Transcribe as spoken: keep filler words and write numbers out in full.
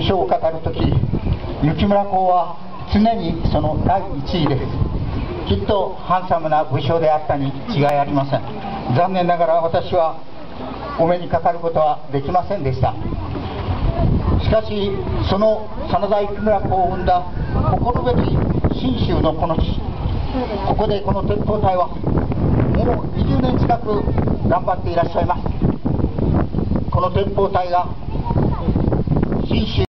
武将を語るとき、雪村公は常にその第一位です。きっとハンサムな武将であったに違いありません。残念ながら私はお目にかかることはできませんでした。しかしその真田幸村公を生んだ心べき信州のこの地、ここでこの鉄砲隊はもうにじゅうねん近く頑張っていらっしゃいます。この鉄砲隊が信州